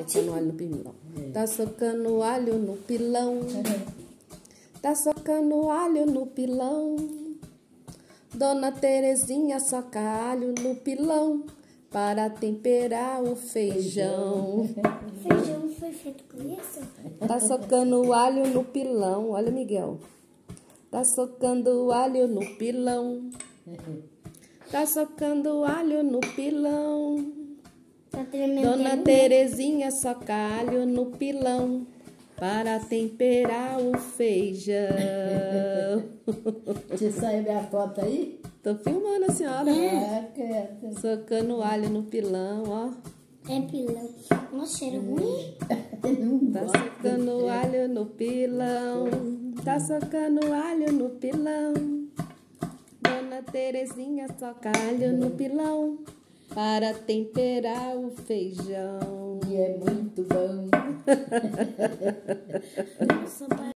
socando alho no pilão. Tá socando alho no pilão. Tá socando alho no pilão. Dona Terezinha soca alho no pilão para temperar o feijão. Feijão foi feito com isso? Tá socando alho no pilão. Olha, Miguel. Tá socando alho no pilão. Tá socando alho no pilão. Tá tremendo. Dona Terezinha soca alho no pilão para temperar o feijão. Você saiu minha foto aí? Tô filmando a senhora. Quero. Socando alho no pilão, ó. É pilão. Nossa, cheiro ruim. Tá socando alho no pilão. Tá socando alho no pilão. Dona Terezinha soca alho no pilão para temperar o feijão. E é muito bom. Nossa,